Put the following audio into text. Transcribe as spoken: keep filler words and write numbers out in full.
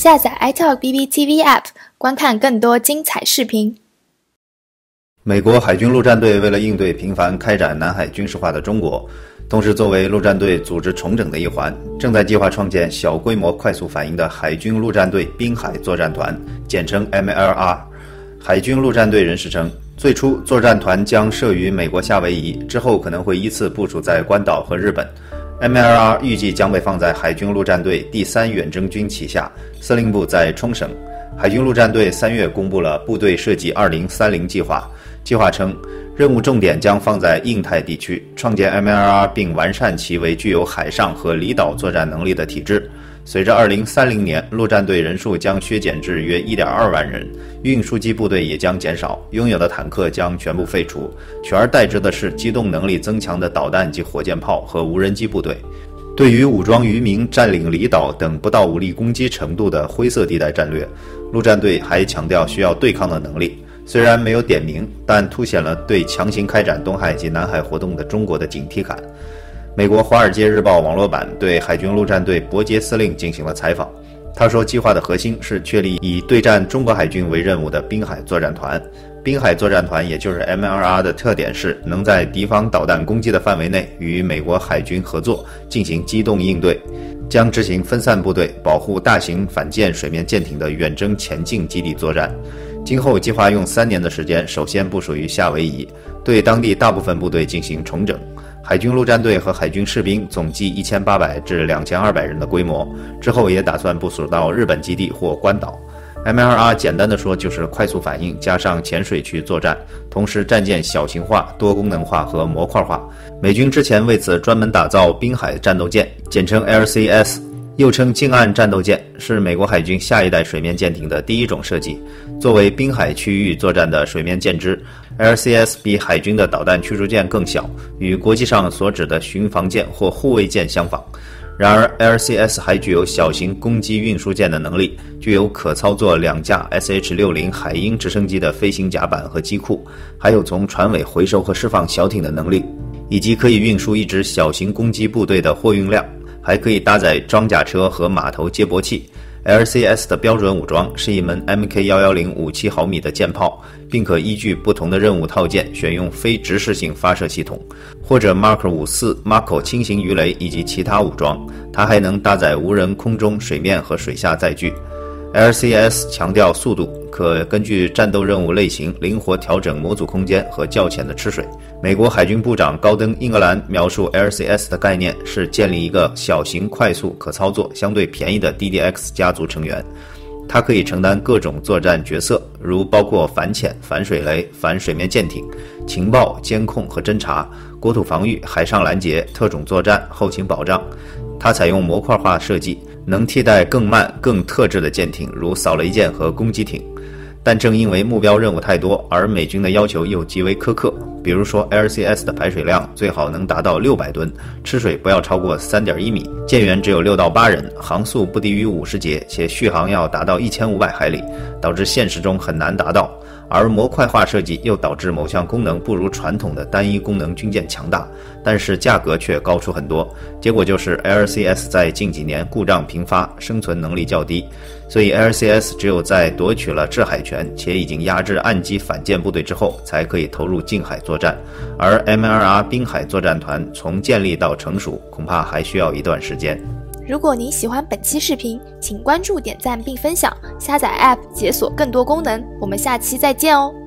下载 iTalk B B T V App， 观看更多精彩视频。 美国海军陆战队为了应对频繁开展南海军事化的中国，同时作为陆战队组织重整的一环，正在计划创建小规模快速反应的海军陆战队滨海作战团，简称 M L R。 海军陆战队人士称，最初作战团将设于美国夏威夷，之后可能会依次部署在关岛和日本。 M L R 预计将被放在海军陆战队第三远征军旗下，司令部在冲绳。海军陆战队三月公布了部队设计二零三零计划，计划称任务重点将放在印太地区，创建 M L R 并完善其为具有海上和离岛作战能力的体制。随着二零三零年陆战队人数将削减至约 一点二万人，运输机部队也将减少，拥有的坦克将全部废除，取而代之的是机动能力增强的导弹及火箭炮和无人机部队。对于武装渔民占领离岛等不到武力攻击程度的灰色地带战略，陆战队还强调需要对抗的能力。虽然没有点名，但凸显了对强行开展东海及南海活动的中国的警惕感。美国《华尔街日报》网络版对海军陆战队伯杰司令进行了采访，他说，计划的核心是确立以对战中国海军为任务的滨海作战团。滨海作战团，也就是 M L R 的特点是能在敌方导弹攻击的范围内与美国海军合作进行机动应对，将执行分散部队保护大型反舰水面舰艇的远征前进基地作战。今后计划用三年的时间，首先部署于夏威夷，对当地大部分部队进行重整。海军陆战队和海军士兵总计一千八百至两千二百人的规模，之后也打算部署到日本基地或关岛。M L R 简单的说就是快速反应加上浅水区作战，同时战舰小型化、多功能化和模块化。美军之前为此专门打造滨海战斗舰，简称 L C S， 又称近岸战斗舰，是美国海军下一代水面舰艇的第一种设计。作为滨海区域作战的水面舰只， L C S 比海军的导弹驱逐舰更小，与国际上所指的巡防舰或护卫舰相仿。然而 L C S 还具有小型攻击运输舰的能力，具有可操作两架 S H 六十 海鹰直升机的飞行甲板和机库，还有从船尾回收和释放小艇的能力，以及可以运输一支小型攻击部队的货运量，还可以搭载装甲车和码头接驳器。L C S 的标准武装是一门 M K 一一零 五七毫米的舰炮，并可依据不同的任务套件选用非直视性发射系统，或者 Mark 五十四 Mako 轻型鱼雷以及其他武装。它还能搭载无人空中、水面和水下载具。L C S 强调速度，可根据战斗任务类型灵活调整模组空间和较浅的吃水。美国海军部长高登·英格兰描述 L C S 的概念是建立一个小型、快速、可操作、相对便宜的 D D X 家族成员。它可以承担各种作战角色，如包括反潜、反水雷、反水面舰艇、情报、监控和侦察、国土防御、海上拦截、特种作战、后勤保障。它采用模块化设计，能替代更慢、更特制的舰艇，如扫雷舰和攻击艇。但正因为目标任务太多，而美军的要求又极为苛刻，比如说 L C S 的排水量最好能达到六百吨，吃水不要超过 三点一米，舰员只有六到八人，航速不低于五十节，且续航要达到一千五百海里，导致现实中很难达到。而模块化设计又导致某项功能不如传统的单一功能军舰强大，但是价格却高出很多。结果就是 L C S 在近几年故障频发，生存能力较低。所以 L C S 只有在夺取了制海权且已经压制岸基反舰部队之后，才可以投入近海作战。而 M L R 滨海作战团从建立到成熟，恐怕还需要一段时间。 如果您喜欢本期视频，请关注、点赞并分享，下载 App 解锁更多功能。我们下期再见哦。